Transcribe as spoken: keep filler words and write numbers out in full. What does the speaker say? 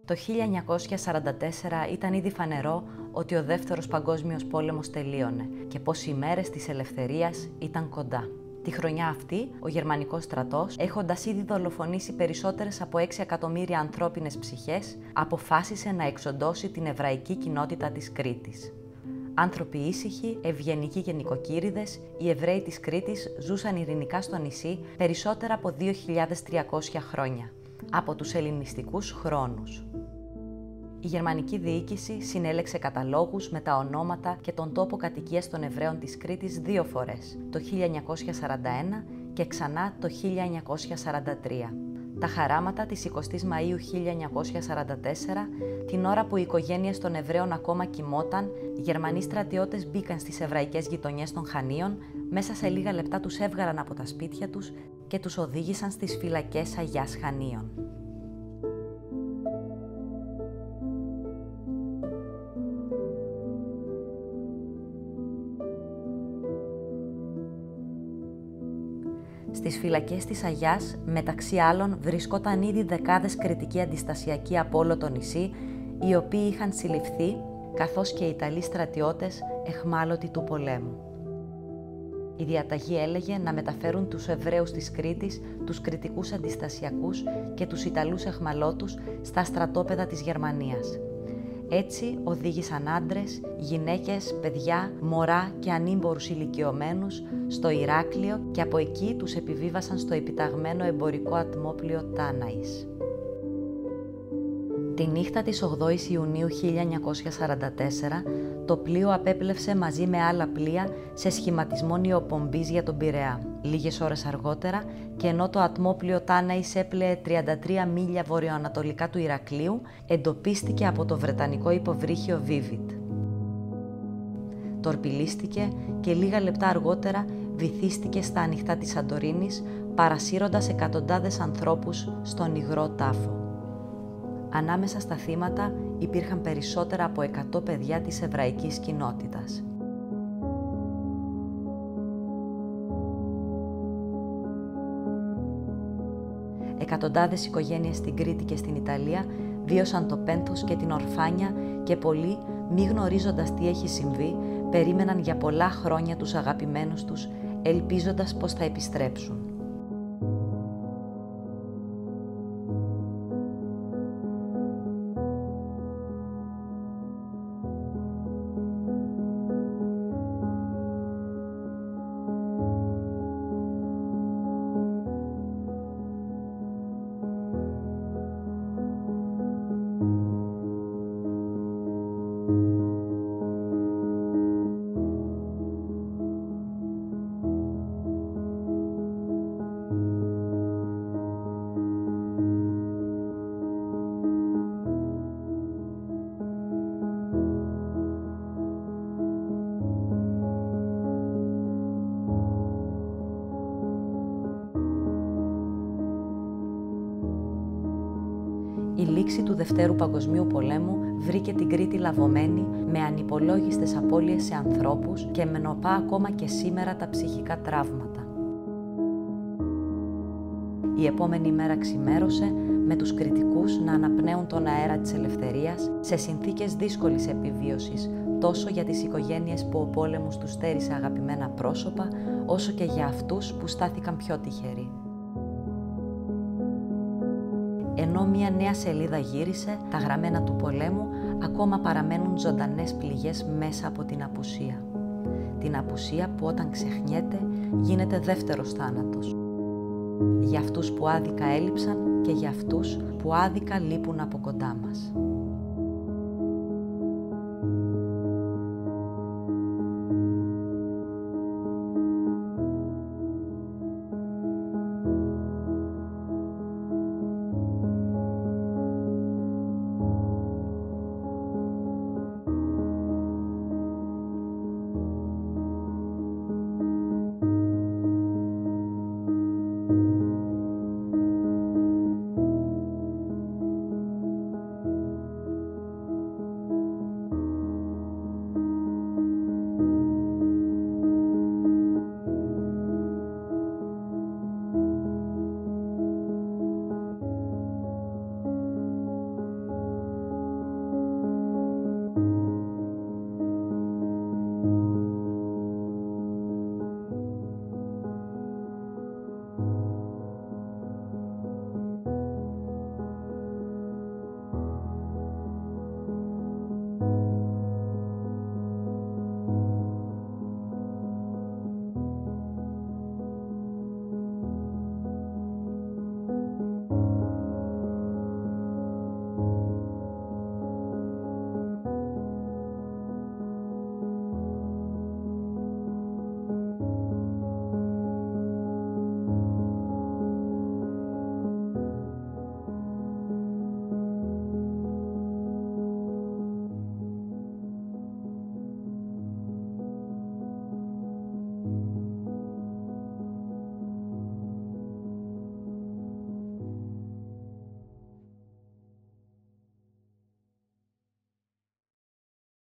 Το χίλια εννιακόσια σαράντα τέσσερα ήταν ήδη φανερό ότι ο Δεύτερος Παγκόσμιος Πόλεμος τελείωνε και πως οι μέρες της ελευθερίας ήταν κοντά. Τη χρονιά αυτή, ο γερμανικός στρατός, έχοντας ήδη δολοφονήσει περισσότερες από έξι εκατομμύρια ανθρώπινες ψυχές, αποφάσισε να εξοντώσει την εβραϊκή κοινότητα της Κρήτης. Άνθρωποι ήσυχοι, ευγενικοί και νοικοκύριδες, οι Εβραίοι της Κρήτης ζούσαν ειρηνικά στο νησί περισσότερα από δύο χιλιάδες τριακόσια χρόνια, από τους ελληνιστικούς χρόνους. Η γερμανική διοίκηση συνέλεξε καταλόγους με τα ονόματα και τον τόπο κατοικίας των Εβραίων της Κρήτης δύο φορές, το χίλια εννιακόσια σαράντα ένα και ξανά το χίλια εννιακόσια σαράντα τρία. Τα χαράματα της εικοστής Μαΐου χίλια εννιακόσια σαράντα τέσσερα, την ώρα που οι οικογένειες των Εβραίων ακόμα κοιμόταν, οι Γερμανοί στρατιώτες μπήκαν στις εβραϊκές γειτονιές των Χανίων, μέσα σε λίγα λεπτά τους έβγαλαν από τα σπίτια τους και τους οδήγησαν στις φυλακές Αγιάς Χανίων. Στις φυλακές της Αγιάς, μεταξύ άλλων, βρισκόταν ήδη δεκάδες κρητικοί αντιστασιακοί από όλο το νησί, οι οποίοι είχαν συλληφθεί, καθώς και οι Ιταλοί στρατιώτες εχμάλωτοι του πολέμου. Η διαταγή έλεγε να μεταφέρουν τους Εβραίους της Κρήτης, τους κρητικούς αντιστασιακούς και τους Ιταλούς εχμαλώτους στα στρατόπεδα της Γερμανίας. Έτσι οδήγησαν άντρες, γυναίκες, παιδιά, μωρά και ανήμπορους ηλικιωμένους στο Ηράκλειο και από εκεί τους επιβίβασαν στο επιταγμένο εμπορικό ατμόπλιο Τάναης. Τη νύχτα της ογδόης Ιουνίου χίλια εννιακόσια σαράντα τέσσερα, το πλοίο απέπλευσε μαζί με άλλα πλοία σε σχηματισμό νιοπομπής για τον Πειραιά. Λίγες ώρες αργότερα, και ενώ το ατμόπλιο Τάναης έπλεε τριάντα τρία μίλια βορειοανατολικά του Ηρακλείου, εντοπίστηκε από το βρετανικό υποβρύχιο Vivid. Τορπιλίστηκε και λίγα λεπτά αργότερα βυθίστηκε στα ανοιχτά της Σαντορίνης, παρασύροντας εκατοντάδες ανθρώπους στον υγρό τάφο. Ανάμεσα στα θύματα υπήρχαν περισσότερα από εκατό παιδιά της εβραϊκής κοινότητας. Εκατοντάδες οικογένειες στην Κρήτη και στην Ιταλία βίωσαν το πένθος και την ορφάνια και πολλοί, μη γνωρίζοντας τι έχει συμβεί, περίμεναν για πολλά χρόνια τους αγαπημένους τους, ελπίζοντας πως θα επιστρέψουν. Η λήξη του Δευτέρου Παγκοσμίου Πολέμου βρήκε την Κρήτη λαβωμένη με ανυπολόγιστες απώλειες σε ανθρώπους και με νοπά ακόμα και σήμερα τα ψυχικά τραύματα. Η επόμενη μέρα ξημέρωσε με τους κριτικούς να αναπνέουν τον αέρα της ελευθερίας σε συνθήκες δύσκολης επιβίωσης, τόσο για τις οικογένειες που ο πόλεμος τους στέρισε αγαπημένα πρόσωπα, όσο και για αυτούς που στάθηκαν πιο τυχεροί. Ενώ μία νέα σελίδα γύρισε, τα γραμμένα του πολέμου ακόμα παραμένουν ζωντανές πληγές μέσα από την απουσία. Την απουσία που όταν ξεχνιέται γίνεται δεύτερος θάνατος. Για αυτούς που άδικα έλειψαν και για αυτούς που άδικα λείπουν από κοντά μας.